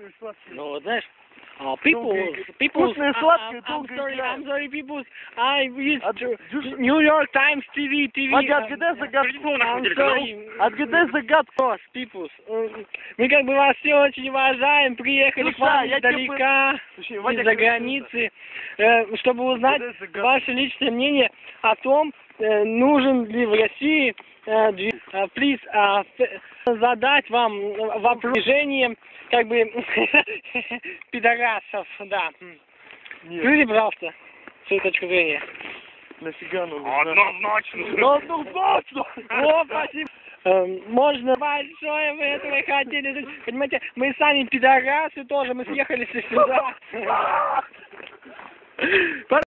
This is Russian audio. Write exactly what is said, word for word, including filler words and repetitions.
вкусные сладкие. Ну, вот знаешь, uh, people, people, Вкусные uh, сладкие, I'm долго sorry, играют. I'm sorry, people, I read От- to- Дюш- New York Times, ти ви, ти ви. Вадя, uh, отгадай загадку. I'm sorry. Отгадай загадку. Boss, people. Uh, Мы как бы вас все очень уважаем, приехали к Слушай, вам я тебе издалека, Слушай, Вадя, из-за короче, границы, э, чтобы узнать Отгадай загадку. ваше личное мнение о том, э, нужен ли в России э, дви- э, приз, э, ф- задать вам вопрос движением, как бы, пидорасов, да. Нет, Скажите, пожалуйста, свою точку зрения. нафига нам? Однозначно. Ну, однозначно. О, спасибо. Эм, Можно большое вы этого хотели. Понимаете, мы сами пидорасы тоже, мы съехали сюда.